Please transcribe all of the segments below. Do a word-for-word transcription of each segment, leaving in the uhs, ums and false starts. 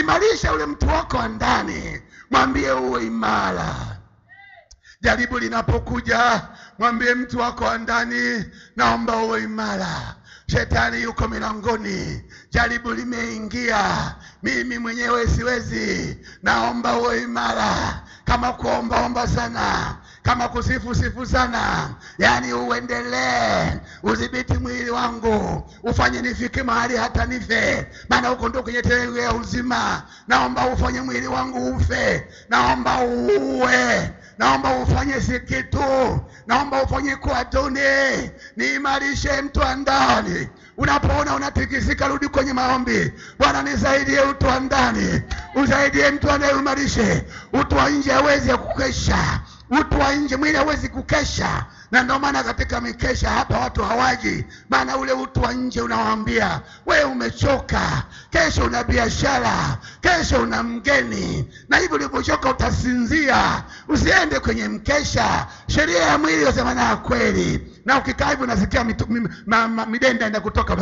Imarisha ule mtu wako wa ndani, mwambie uwe imara. Jaribu linapokuja, mwambie mtu wako wa ndani, naomba uwe imara. Shetani yuko milangoni, jaribu limeingia, mimi mwenyewe siwezi, naomba uwe imara. Kama kuomba omba sana, kama kusifu sifu sana, yani uendelee, udhibiti mwili wangu, ufanye nifike mahali hata nife, maana huko ndio kwenye terenge ya uzima. Naomba ufanye mwili wangu ufe, naomba uwe, naomba ufanye sikitu, naomba ufanye kuwa duni. Niimarishe mtu wa ndani. Unapoona unatikisika, rudi kwenye maombi. Bwana nisaidie utu wa ndani, usaidie mtu wa ndani, uimarishe. Utu wa nje hawezi kukesha, utu wa nje mwili hawezi kukesha. Na ndio maana katika mikesha hapa watu hawaji, maana ule utu wa nje unawaambia wewe umechoka, kesho una biashara, kesho una mgeni, na hivyo ulipochoka utasinzia, usiende kwenye mkesha. Sheria ya mwili inasema na kweli, na ukikaa hivyo unasikia midenda ina kutoka.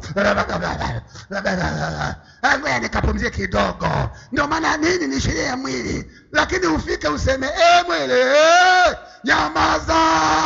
Ngoja nikapumzie kidogo. Ndio maana nini ni sheria ya mwili, lakini ufike useme eh mwili nyamaza.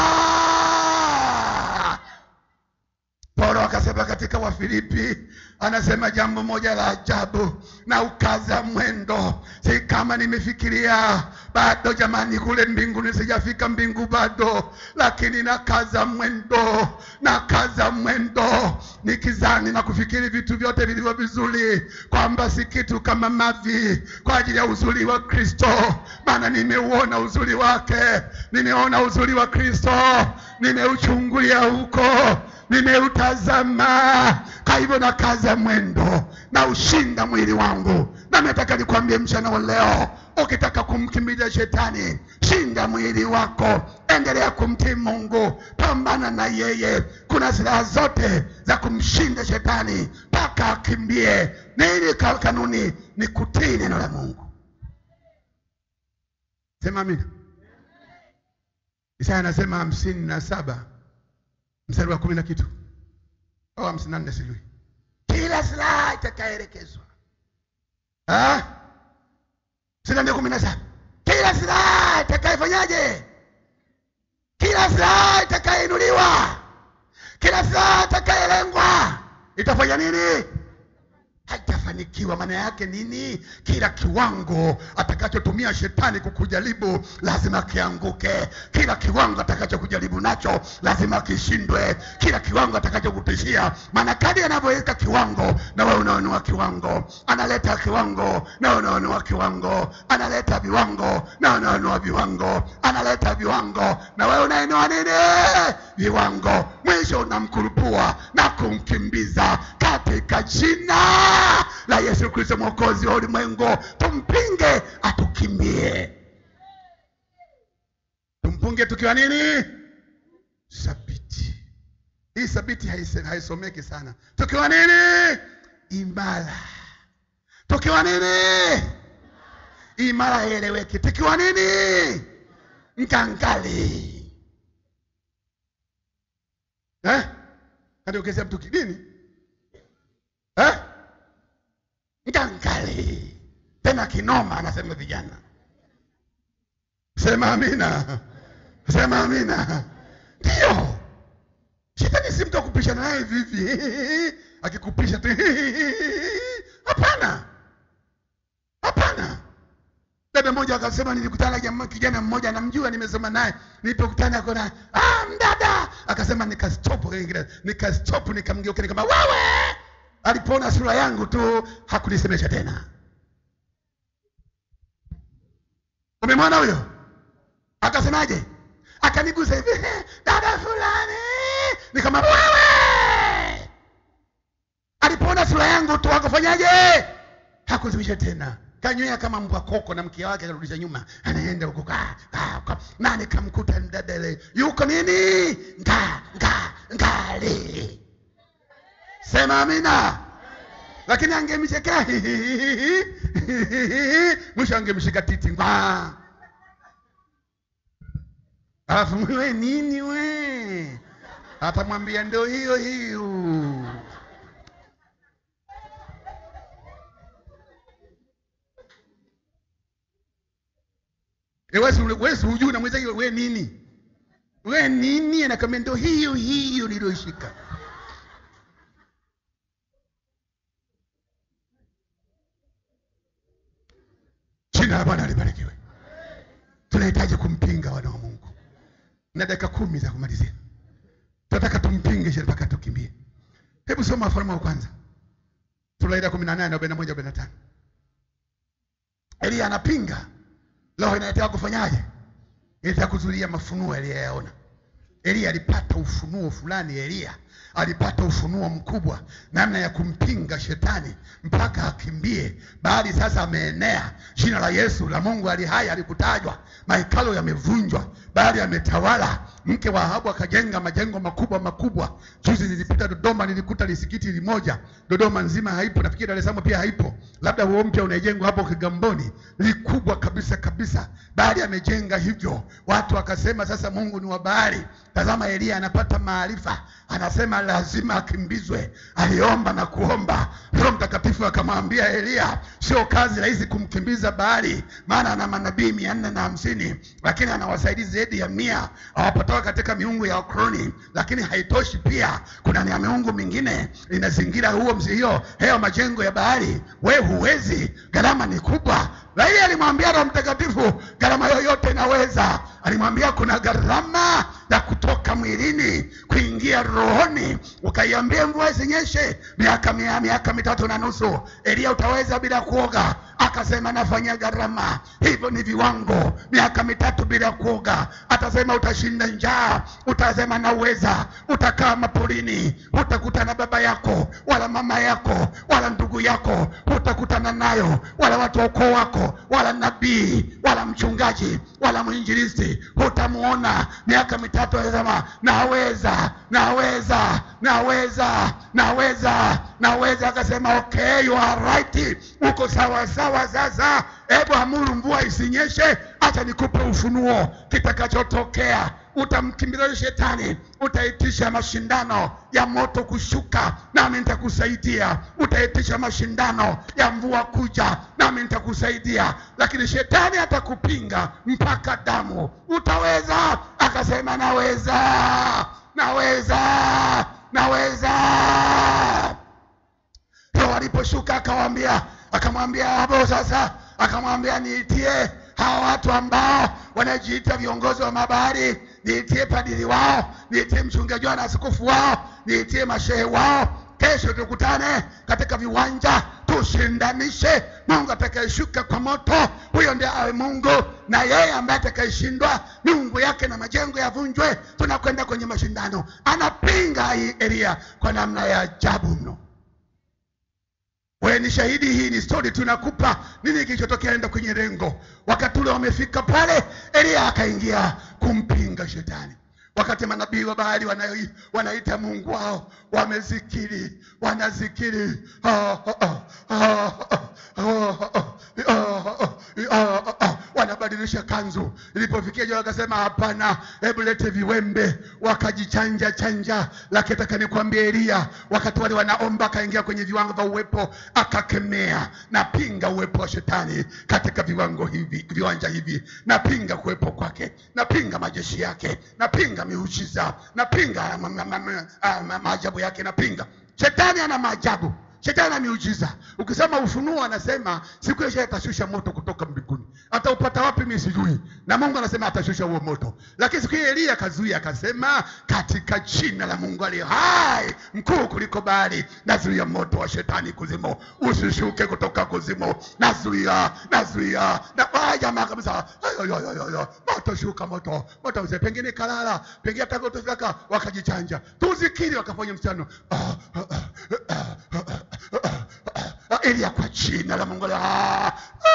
Paulo akasema katika Wafilipi, anasema jambo moja la ajabu, na ukaza mwendo. Si kama nimefikiria bado jamani, kule mbinguni sijafika mbingu bado, lakini nakaza mwendo, nakaza mwendo, nikizani na kufikiri vitu vyote vilivyo vizuri, kwamba si kitu kama mavi kwa ajili ya uzuri wa Kristo. Maana nimeuona uzuri wake, nimeona uzuri wa Kristo, nimeuchungulia huko, nimeutazama. Kwa hivyo nakaza mwendo na ushinda mwili wangu. Na nataka nikwambie mchana wa leo, ukitaka kumkimbiza shetani, shinda mwili wako, endelea kumtii Mungu, pambana na yeye. Kuna silaha zote za kumshinda shetani mpaka akimbie. Nini kanuni? Ni kutii neno la Mungu. Sema amina. Isaya anasema hamsini na saba mstari wa kumi na kitu au hamsini na nne sijui, kila silaha itakayoelekezwa ah sina ndio kumi na saba, kila silaha itakayofanyaje, kila silaha itakayoinuliwa, kila silaha itakayolengwa itafanya nini? Haitafanikiwa. Maana yake nini? Kila kiwango atakachotumia shetani kukujaribu lazima kianguke. Kila kiwango atakachokujaribu nacho lazima kishindwe. Kila kiwango atakachokutishia, maana kadri anavyoweka kiwango na wewe unaonua kiwango, analeta kiwango na wewe unaonua kiwango, analeta viwango na wewe unaonua viwango, analeta viwango na wewe unainua nini? Viwango. Mwisho unamkurupua na kumkimbiza katika jina la Yesu Kristo Mwokozi wa ulimwengu. Tumpinge atukimbie. Tumpunge tukiwa nini? Sabiti. Hii sabiti haisomeki sana. Tukiwa nini? Imara. Tukiwa nini? Imara ieleweke. Tukiwa nini? Mkangali. Eh? Hadi ukisema mtu kidini? Eh? Mkangali. Tena kinoma, anasema vijana. Sema amina. Sema amina. Ndio. Shetani si mtu kupishana naye vivi. Akikupisha tu. Hapana. Hapana. Dada mmoja akasema nilikutana jamaa kijana mmoja namjua, nimesoma naye. Nilipokutana akona, "Ah mdada." Akasema nikastop nikastop nikamgeuka nikama, "Wewe!" Alipoona sura yangu tu hakunisemesha tena. Umemwona huyo? Akasemaje? Akanigusa hivi, "Dada fulani." Nikama, "Wewe!" Alipoona sura yangu tu akafanyaje? Hakunisemesha tena. Kanywea kama mbwa koko na mkia wake akarudisha nyuma. Anaenda huko ka ka. Nani kamkuta mdada ile? Yuko nini? Nga nga ngali. Sema amina. Lakini angemchekea. Mwisho angemshika titi. Ngwa. Alafu wewe nini we? Atamwambia ndio hiyo hiyo. wewe wewe hujui na mwenzake wewe nini? Wewe nini? Anakamwambia ndio hiyo hiyo nilioshika. Jina la Bwana libarikiwe. Tunahitaji kumpinga wana wa Mungu. Na dakika kumi za kumalizia. Tunataka tumpinge shetani mpaka tukimbie. Hebu soma Wafalme wa kwanza. Sura kumi na nane arobaini na moja arobaini na tano. Elia anapinga. Roho inataka kufanyaje? Inataka kuzuia mafunuo aliyoyaona. Elia alipata ufunuo fulani. Elia alipata ufunuo mkubwa namna ya kumpinga shetani mpaka akimbie. Baada sasa ameenea, jina la Yesu la Mungu ali hai alikutajwa, mahekalo yamevunjwa, baada yametawala. Mke wa Ahabu akajenga majengo makubwa makubwa. Juzi nilipita Dodoma, nilikuta lisikiti limoja. Dodoma nzima haipo, nafikiri Dar es Salaam pia haipo. Labda huo mpya unajengwa hapo Kigamboni, likubwa kabisa kabisa. Baada amejenga hivyo, watu wakasema sasa Mungu ni wa bahari. Tazama Elia anapata maarifa, anasema lazima akimbizwe. Aliomba na kuomba, Roho Mtakatifu akamwambia Elia, sio kazi rahisi kumkimbiza bahari, maana ana manabii mia nne na hamsini, lakini ana wasaidizi zaidi ya mia hawapatoka katika miungu ya Okroni. Lakini haitoshi, pia kuna ni miungu mingine inazingira huo mzio hiyo majengo ya bahari. Wewe huwezi, gharama ni kubwa. Lakini alimwambia Roho Mtakatifu, gharama yoyote inaweza. Alimwambia kuna gharama ya kutoka mwilini kuingia rohoni. Ukaiambia mvua isinyeshe miaka mia, miaka mitatu na nusu, Elia utaweza bila kuoga? Akasema nafanya gharama. Hivyo ni viwango, miaka mitatu bila kuoga. Atasema utashinda njaa, utasema naweza. Utakaa maporini, utakutana baba yako wala mama yako wala ndugu yako, utakutana nayo wala watu wa ukoo wako wala nabii wala mchungaji wala mwinjilisti, utamuona. Miaka mitatu anasema naweza, naweza, naweza, naweza, naweza. Akasema okay, you are right, uko sawa sawa. Sasa hebu amuru mvua isinyeshe, acha nikupe ufunuo kitakachotokea. Utamkimbiza shetani, utaitisha mashindano ya moto kushuka, nami nitakusaidia. Utaitisha mashindano ya mvua kuja, nami nitakusaidia. Lakini shetani atakupinga mpaka damu. Utaweza? Akasema naweza, naweza, naweza. Roho aliposhuka akamwambia, akamwambia hapo sasa, akamwambia niitie hawa watu ambao wanajiita viongozi wa mabahari, niitie padiri wao, niitie mchungaji wao na askofu wao, niitie mashehe wao. Kesho tukutane katika viwanja, tushindanishe. Mungu atakayeshuka kwa moto, huyo ndiye awe Mungu, na yeye ambaye atakayeshindwa miungu yake na majengo yavunjwe. Tunakwenda kwenye mashindano. Anapinga Elia kwa namna ya ajabu mno. Wewe ni shahidi, hii ni story tunakupa nini kilichotokea. Enda kwenye rengo. Wakati ule wamefika pale, Elia akaingia kumpinga shetani. Wakati manabii wa bahari wanaita wanaita Mungu wao, wamezikiri, wanazikiri, wanabadilisha kanzu. Ilipofikia jua akasema hapana, hebu lete viwembe. Wakajichanja chanja. Lakini nataka nikwambie Elia, wakati wale wanaomba, akaingia kwenye viwango vya uwepo, akakemea. Napinga uwepo wa shetani katika viwango hivi, viwanja hivi. Napinga kuwepo kwake, napinga majeshi yake, napinga miujiza, napinga maajabu yake, napinga. Shetani ana maajabu, shetani ana miujiza. Ukisema Ufunuo anasema siku hiyo atashusha moto kutoka mbinguni. Hata upata wapi mimi sijui. Na Mungu anasema atashusha huo moto. Lakini siku hiyo Elia akazuia, akasema katika jina la Mungu aliye hai, mkuu kuliko bahari, nazuia moto wa shetani kuzimu usishuke kutoka kuzimu. Nazuia, nazuia. Na waya jamaa kabisa, ayo ayo ayo ayo, moto shuka, moto, moto uze. Pengine kalala, pengine atakotofika, wakajichanja. Tuzikiri, wakafanya mstano. Elia kwa jina la Mungu la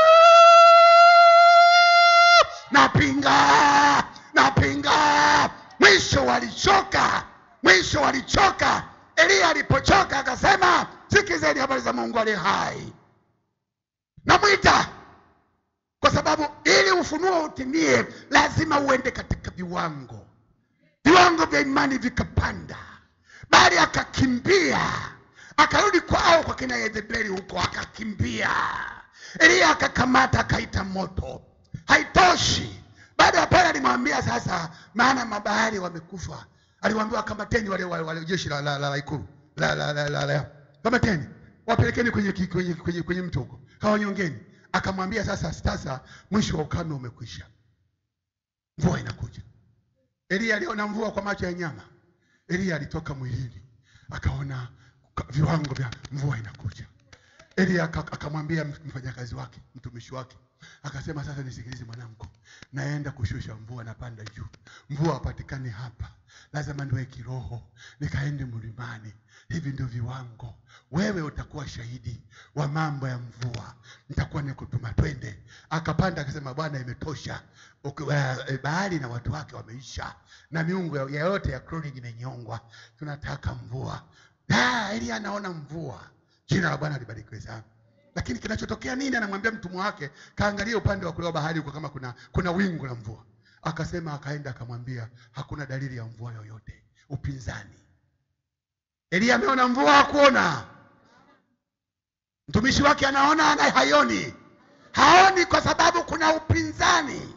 napinga, napinga. Mwisho walichoka, mwisho walichoka. Elia alipochoka akasema sikizeni habari za Mungu aliye hai. Namwita kwa sababu ili ufunuo utimie lazima uende katika viwango. Viwango vya imani vikapanda. Bali akakimbia, akarudi kwao kwa kina Yezebeli huko, akakimbia. Elia akakamata, akaita moto. Haitoshi, Baada ya pale alimwambia sasa, maana mabahari wamekufa. Aliwaambia kamateni wale wale jeshi la la la Ikulu. La la la la. la. Kamateni. Wapelekeni kwenye kwenye kwenye, kwenye mto huko. Kawanyongeni. Akamwambia sasa sasa mwisho wa ukame umekwisha. Mvua inakuja. Elia aliona mvua kwa macho ya nyama. Elia alitoka mwilini. Akaona viwango vya mvua inakuja. Elia akamwambia mfanyakazi wake, mtumishi wake. Akasema sasa nisikilize mwanangu. Naenda kushusha mvua napanda juu. Mvua hapatikani hapa. Lazima niwe kiroho. Nikaende mlimani. Hivi ndio viwango. Wewe utakuwa shahidi wa mambo ya mvua. Nitakuwa nikutuma twende. Akapanda akasema Bwana imetosha. Bahari na watu wake wameisha. Na miungu yote ya kroni imenyongwa. Tunataka mvua. Da, Elia anaona mvua. Jina la Bwana libarikiwe sana. Lakini kinachotokea nini? Anamwambia mtumwa wake, kaangalia upande wa kulia wa bahari huko kama kuna kuna wingu la mvua. Akasema akaenda akamwambia hakuna dalili ya mvua yoyote. Upinzani. Elia ameona mvua hakuona. Mtumishi wake anaona na hayoni. Haoni kwa sababu kuna upinzani.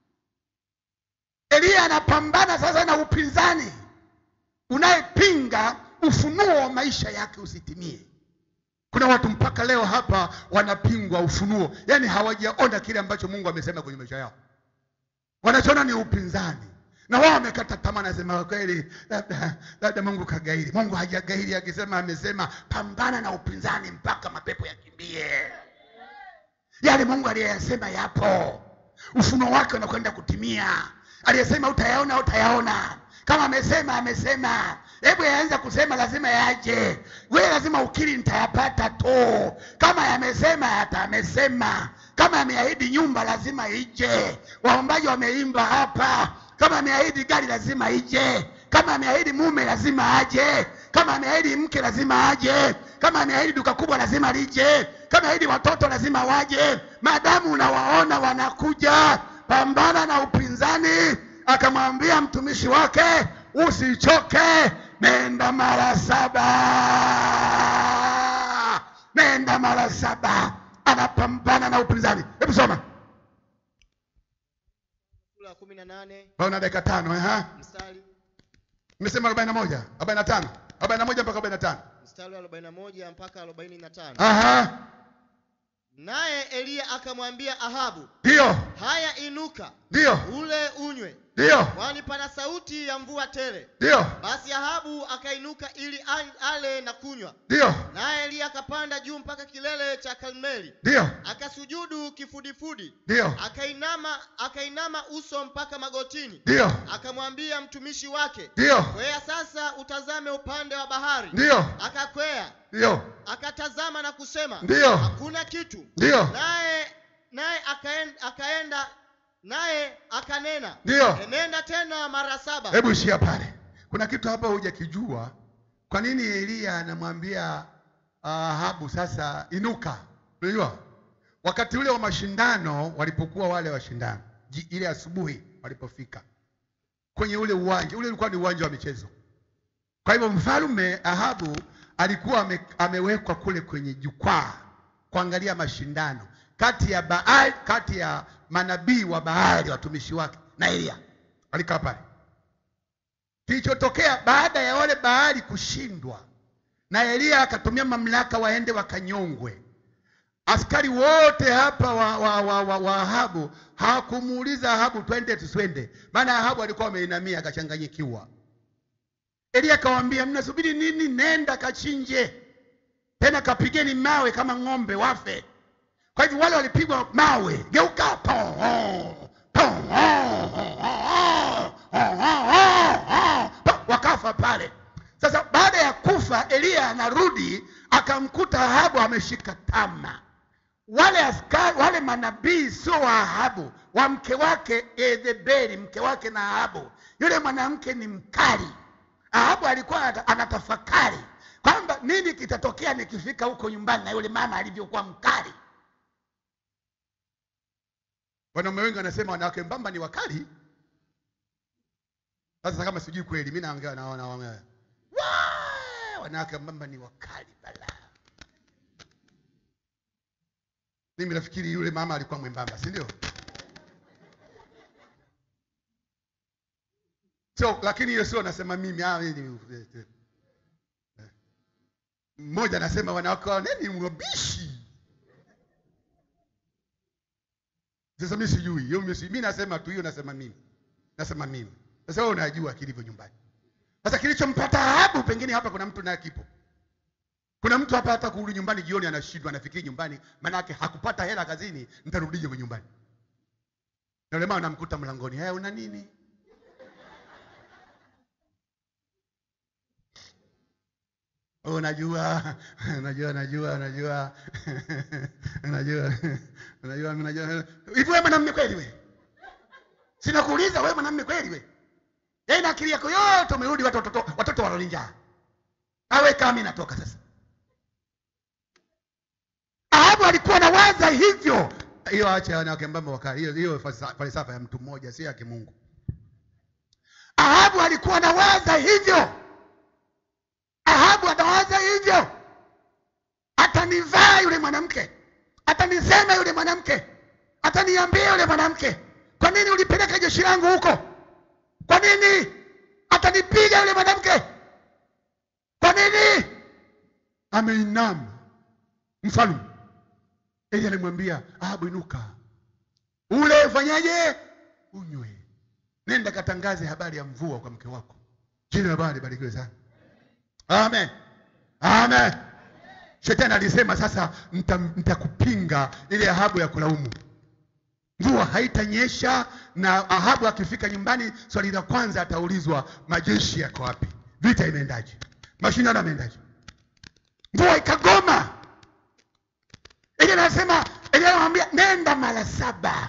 Elia anapambana sasa na upinzani unayepinga ufunuo wa maisha yake usitimie. Kuna watu mpaka leo hapa wanapingwa ufunuo. Yaani hawajaona kile ambacho Mungu amesema kwenye maisha yao. Wanachoona ni upinzani. Na wao wamekata tamaa, nasema kweli labda labda Mungu kagairi. Mungu hajagairi, akisema amesema. Pambana na upinzani mpaka mapepo yakimbie. Yale Mungu aliyesema yapo. Ufunuo wake unakwenda kutimia. Aliyesema utayaona utayaona. Kama amesema amesema. Hebu yaanza kusema lazima yaje. Wewe lazima ukiri nitayapata tu. Kama yamesema hata amesema. Kama ameahidi nyumba lazima ije. Waombaji wameimba hapa. Kama ameahidi gari lazima ije. Kama ameahidi mume lazima aje. Kama ameahidi mke lazima aje. Kama ameahidi duka kubwa lazima lije. Kama ameahidi watoto lazima waje. Maadamu unawaona wanakuja, pambana na upinzani. Akamwambia mtumishi wake, usichoke, nenda mara saba. Nenda mara saba. Anapambana na upinzani. Hebu soma. Sura kumi na nane. Bauna dakika tano, eh? Mstari. Nimesema arobaini na moja, arobaini na tano. arobaini na moja mpaka arobaini na tano. Mstari wa arobaini na moja mpaka arobaini na tano. Aha. Naye Elia akamwambia Ahabu, ndio. Haya inuka. Ndio. Ule unywe. Ndio. Kwani pana sauti ya mvua tele. Ndio. Basi Ahabu akainuka ili ale na kunywa. Ndio. Naye Elia akapanda juu mpaka kilele cha Karmeli. Ndio. Akasujudu kifudifudi. Ndio. Akainama akainama uso mpaka magotini. Ndio. Akamwambia mtumishi wake, ndio, kwea sasa utazame upande wa bahari. Ndio. Akakwea. Ndio. Akatazama na kusema, ndio, hakuna kitu. Ndio. Naye naye akaenda akaenda naye akanena, ndio, nenda tena mara saba. Hebu ishia pale. Kuna kitu hapa hujakijua. Kwa nini Elia anamwambia Ahabu sasa inuka? Unajua? Wakati ule wa mashindano, walipokuwa wale washindano, ile asubuhi walipofika kwenye ule uwanja, ule ulikuwa ni uwanja wa michezo. Kwa hivyo mfalme Ahabu alikuwa ame, amewekwa kule kwenye jukwaa kuangalia mashindano kati ya Baali, kati ya manabii wa Baali, watumishi wake, na Elia. Alikaa pale. Kilichotokea baada ya wale Baali kushindwa na Elia akatumia mamlaka waende wakanyongwe, askari wote hapa wa, wa, wa, wa, wa Ahabu hawakumuuliza Ahabu twende tuswende, maana Ahabu alikuwa ameinamia akachanganyikiwa. Elia akawaambia, mnasubiri nini? Nenda kachinje, tena kapigeni mawe kama ng'ombe wafe. Kwa hivyo wale walipigwa mawe, geuka po po, wakafa pale. Sasa baada ya kufa, Elia anarudi akamkuta Ahabu ameshika tama. Wale askari, wale manabii sio wa Ahabu, wa mke wake Yezebeli, mke wake na Ahabu. Yule mwanamke ni mkali. Ahabu alikuwa anatafakari kwamba nini kitatokea nikifika huko nyumbani na yule mama alivyokuwa mkali. Wanaume wengi wanasema wanawake mbamba ni wakali. Sasa kama sijui kweli, mimi naongea na wana wana. Wanawake mbamba ni wakali bala. Mimi nafikiri yule mama alikuwa mwembamba, si ndio? So lakini hiyo sio nasema mimi. Ah, mmoja anasema wanawake wao nini mwabishi. Sasa mimi sijui. Hiyo mimi nasema tu hiyo nasema mimi. Nasema mimi. Sasa wewe unajua kilivyo nyumbani. Sasa kilichompata Ahabu pengine hapa kuna mtu naye kipo. Kuna mtu hapa hata kurudi nyumbani jioni anashindwa, anafikiri nyumbani maana yake hakupata hela kazini, nitarudije kwa nyumbani. Na yule mama anamkuta mlangoni, "Eh, una nini?" Oh, najua, najua, najua, najua. Najua. Najua, najua. Hivi wewe mwanamume kweli wewe? Sina kuuliza wewe mwanamume kweli wewe? Yeye na akili yako yote umerudi watoto watoto walolinja. Awe kama mimi natoka sasa. Ahabu alikuwa anawaza hivyo. Hiyo acha wanawake mbamba wakali. Hiyo hiyo falsafa ya mtu mmoja, si ya kimungu. Ahabu alikuwa anawaza hivyo. Ahabu anawaza hivyo. Atanivaa yule mwanamke. Atanisema yule mwanamke. Ataniambia yule mwanamke, "Kwa nini ulipeleka jeshi langu huko? Kwa nini?" Atanipiga yule mwanamke. Kwa nini? Ameinama. Mfalme Eli alimwambia Ahabu, "Inuka. Ule fanyaje? Unywe. Nenda katangaze habari ya mvua kwa mke wako." Jina la Bwana libarikiwe sana. Amen. Amen. Shetani alisema sasa nitakupinga ile Ahabu ya kulaumu. Mvua haitanyesha na Ahabu akifika nyumbani swali la kwanza ataulizwa, majeshi yako wapi? Vita imeendaje? Mashindano yameendaje? Mvua ikagoma. Eli anasema, Eli anamwambia nenda mara saba.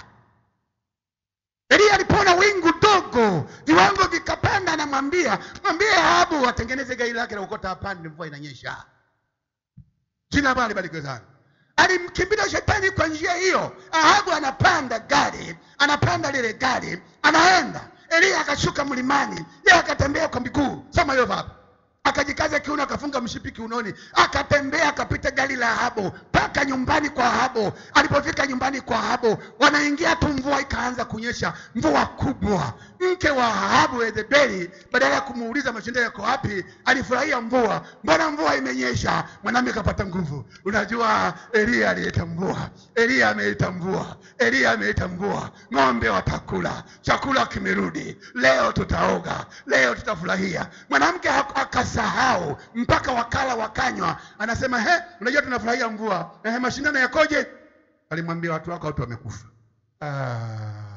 Eli alipona wingu dogo, viwango vikapanda, anamwambia, "Mwambie Ahabu atengeneze gari lake la ukota apande, mvua inanyesha." Jina la Bwana libarikiwe sana. Alimkimbia shetani kwa njia hiyo. Ahabu anapanda gari, anapanda lile gari, anaenda. Elia akashuka mlimani, yeye akatembea kwa miguu. Soma hiyo hapo. Akajikaza kiuno, akafunga mshipi kiunoni, akatembea akapita gari la Ahabu mpaka nyumbani kwa Ahabu. Alipofika nyumbani kwa Ahabu, wanaingia tu, mvua ikaanza kunyesha, mvua kubwa. Mke wa Ahabu Yezebeli badala ya kumuuliza mashindano yako wapi, alifurahia mvua. Mbona mvua imenyesha? Mwanamume kapata nguvu. Unajua Elia alileta mvua. Elia ameleta mvua. Elia ameleta mvua. Ng'ombe watakula. Chakula kimerudi. Leo tutaoga. Leo tutafurahia. Mwanamke akasahau mpaka wakala wakanywa. Anasema, "He, unajua tunafurahia mvua. Eh, mashindano yakoje?" Alimwambia watu wako watu wamekufa. Ah.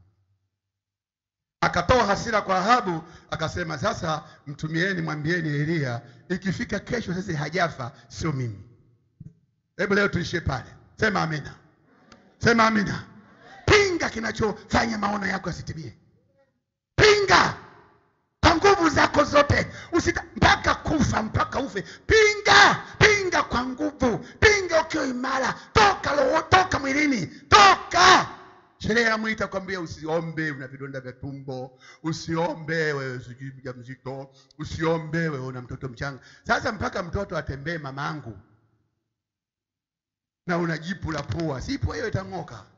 Akatoa hasira kwa Ahabu, akasema, "Sasa mtumieni, mwambieni Elia ikifika kesho sasa hajafa, sio mimi." Hebu leo tuishie pale. Sema amina. Sema amina. Pinga kinachofanya maono yako yasitimie. Pinga kwa nguvu zako zote. Usita mpaka kufa, mpaka ufe. Pinga, pinga kwa nguvu. Pinga ukiwa imara. Toka roho, toka mwilini. Toka. Sheria amuita kwambia usiombe una vidonda vya tumbo, usiombe wewe sijui mjamzito, usiombe wewe una mtoto mchanga. Sasa mpaka mtoto atembee mamangu na una jipu la pua, si pua hiyo itang'oka.